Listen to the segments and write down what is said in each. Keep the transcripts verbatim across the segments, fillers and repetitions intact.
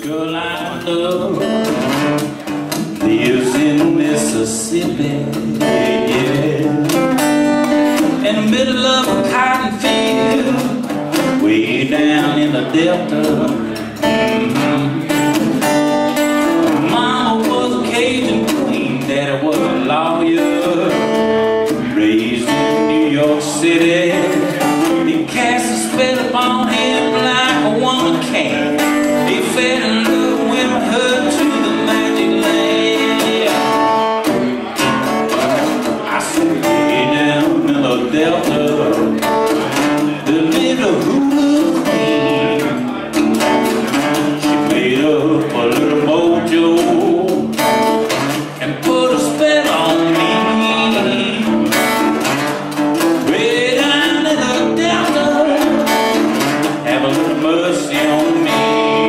girl I love lives in Mississippi, yeah. In the middle of a cotton field, way down in the Delta. Mm-hmm. Mama was a Cajun queen, Daddy was a lawyer, raised in New York City. He cast a spell upon him like a woman can. He fell in love with her to the magic land. I said, way down in the Delta, the little hula queen, she made up a little mojo and put a spell on me. Way down in the Delta, have a little mercy on me.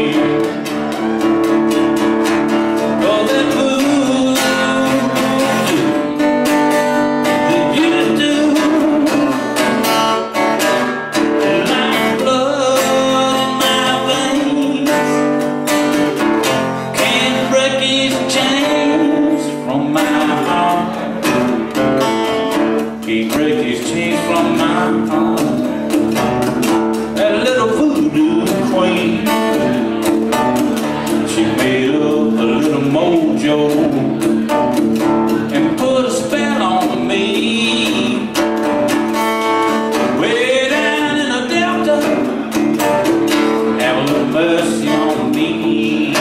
Can't break these chains from my heart. That little voodoo queen, she made up a little mojo and put a spell on me. Way down in the Delta, have a little mercy on me.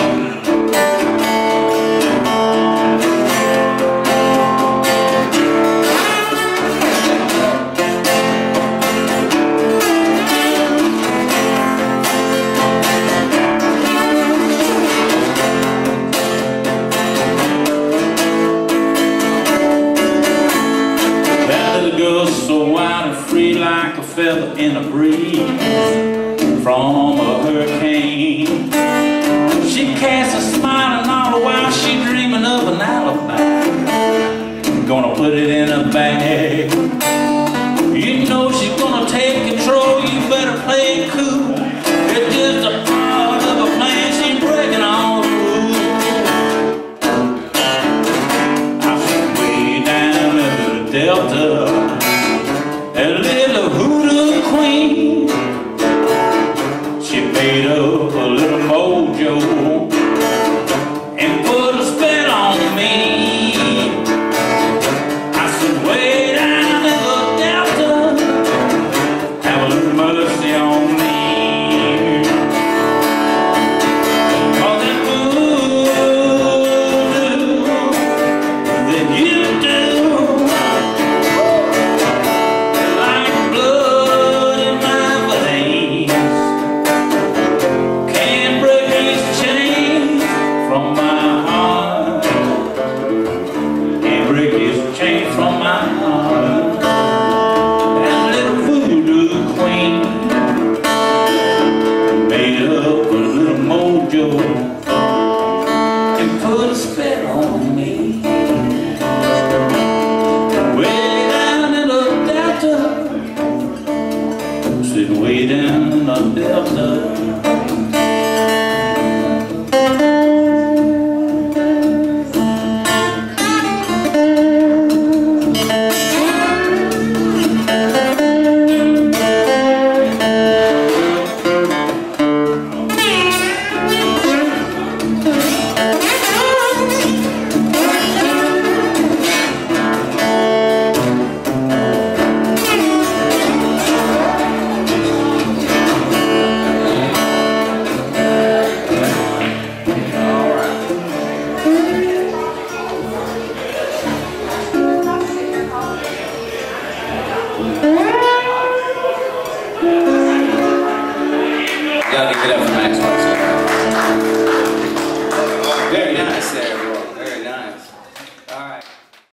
So wild and free like a feather in a breeze from a hurricane. She casts a smile and all the while she dreaming of an alibi. Gonna put it in a bag. You know she's gonna take control, you better play it cool. It's just a part of a plan, she's breaking all the rules. I said way down in the Delta, that little hoodoo queen, she made up a little mojo and put a spell on me. I said, way down in the Delta, have a little mercy on me. All that voodoo that you do, from my heart. That little voodoo queen made up a little mojo and put a spell on me. Way down in the Delta, sitting way down in the Delta. Gotta get up.